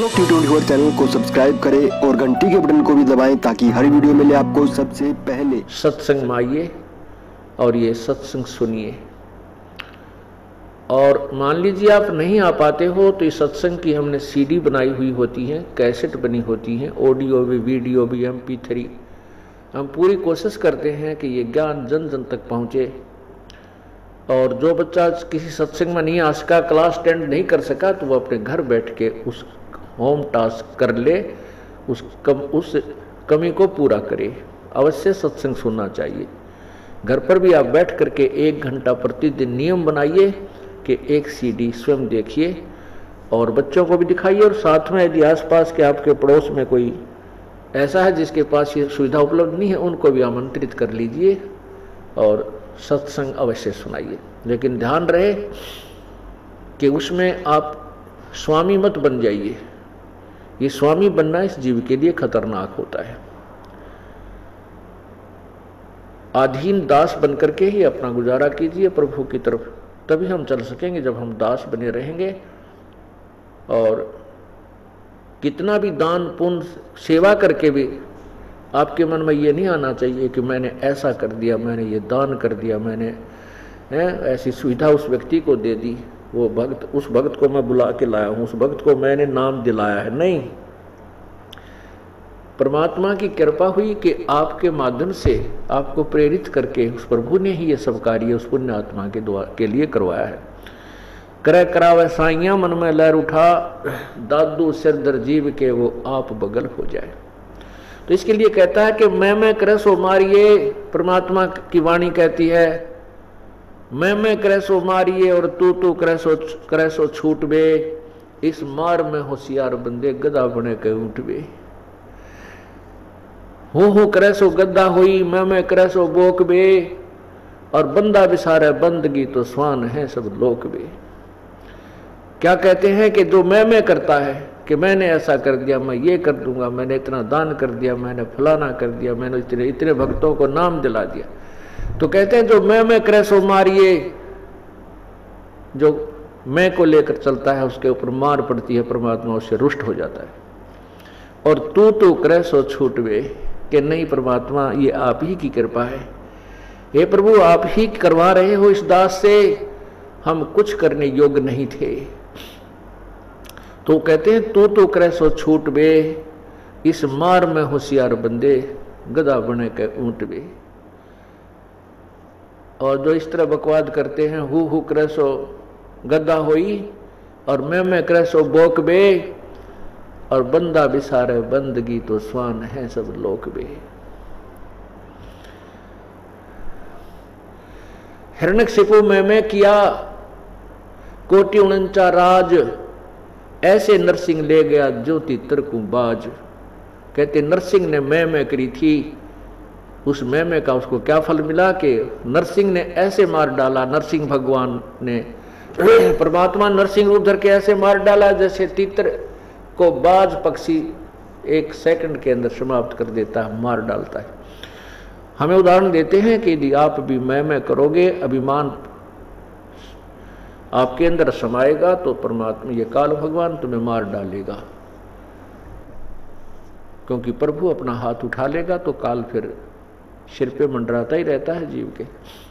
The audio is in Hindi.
लोग T24 चैनल को सब्सक्राइब करें और घंटी के बटन को भी दबाएं ताकि हर वीडियो मिले आपको सबसे पहले। सत्संग में आइए और ये सत्संग सुनिए। और मान लीजिए आप नहीं आ पाते हो तो इस सत्संग की हमने CD बनाई हुई होती है, कैसेट बनी होती हैं, ऑडियो भी, वीडियो भी, MP3। हम पूरी कोशिश करते हैं कि ये ज्ञान जन जन तक पहुँचे। और जो बच्चा किसी सत्संग में नहीं आ सका, क्लास अटेंड नहीं कर सका, तो वो अपने घर बैठ के उस होम टास्क कर ले, उस कमी को पूरा करे। अवश्य सत्संग सुनना चाहिए। घर पर भी आप बैठ करके 1 घंटा प्रतिदिन नियम बनाइए कि एक CD स्वयं देखिए और बच्चों को भी दिखाइए। और साथ में यदि आसपास के आपके पड़ोस में कोई ऐसा है जिसके पास ये सुविधा उपलब्ध नहीं है, उनको भी आमंत्रित कर लीजिए और सत्संग अवश्य सुनाइए। लेकिन ध्यान रहे कि उसमें आप स्वामी मत बन जाइए। ये स्वामी बनना इस जीव के लिए खतरनाक होता है। अधीन दास बन करके ही अपना गुजारा कीजिए प्रभु की तरफ, तभी हम चल सकेंगे। जब हम दास बने रहेंगे और कितना भी दान पुण्य सेवा करके भी आपके मन में ये नहीं आना चाहिए कि मैंने ऐसा कर दिया, मैंने ये दान कर दिया, मैंने ऐसी सुविधा उस व्यक्ति को दे दी, वो भक्त, उस भक्त को मैं बुला के लाया हूँ, उस भक्त को मैंने नाम दिलाया है। नहीं, परमात्मा की कृपा हुई कि आपके माध्यम से आपको प्रेरित करके उस प्रभु ने ही ये सब कार्य उस पुण्य आत्मा के लिए करवाया है। करे करावे साइया मन में लहर उठा, दादू सिर दर जीव के वो आप बगल हो जाए। तो इसके लिए कहता है कि मैं करे सो मारिए। परमात्मा की वाणी कहती है मैं करे सो मारिए और तू करे सो छूट बे। इस मार में होशियार बंदे गधा बने के उठ बे। हूँ करे सो गद्दा हुई, मैं करे सो बोक बे। और बंदा बिसारे बंदगी तो स्वान है सब लोक बे। क्या कहते हैं कि जो मैं करता है कि मैंने ऐसा कर दिया, मैं ये कर दूंगा, मैंने इतना दान कर दिया, मैंने फलाना कर दिया, मैंने इतने भक्तों को नाम दिला दिया, तो कहते हैं जो मैं करे सो मारिए। जो मैं को लेकर चलता है उसके ऊपर मार पड़ती है, परमात्मा उससे रुष्ट हो जाता है। और तू करे सो छूटवे, कि नहीं परमात्मा ये आप ही की कृपा है, हे प्रभु आप ही करवा रहे हो इस दास से, हम कुछ करने योग्य नहीं थे। तो कहते हैं तू करे सो छूट बे। इस मार में होशियार बंदे गधा बने के ऊंट बे। और जो इस तरह बकवाद करते हैं हु करे सो गधा होई और मैं करे सो बोक बे। और बंदा बिसारे बंदगी तो स्वान है सब लोक बे। हिरण्यकशिपु मैं किया कोटि 49 राज। ऐसे नरसिंह ले गया ज्योति तरकू बाज। कहते नरसिंह ने मैं करी थी, उस मैं का उसको क्या फल मिला कि नरसिंह ने ऐसे मार डाला। नरसिंह भगवान ने परमात्मा नरसिंह रूप धर के ऐसे मार डाला जैसे तीतर को बाज पक्षी 1 सेकंड के अंदर समाप्त कर देता है, मार डालता है। हमें उदाहरण देते हैं कि यदि आप भी मैं करोगे, अभिमान आपके अंदर समाएगा तो परमात्मा ये काल भगवान तुम्हें मार डालेगा। क्योंकि प्रभु अपना हाथ उठा लेगा तो काल फिर सिर पे मंडराता ही रहता है जीव के।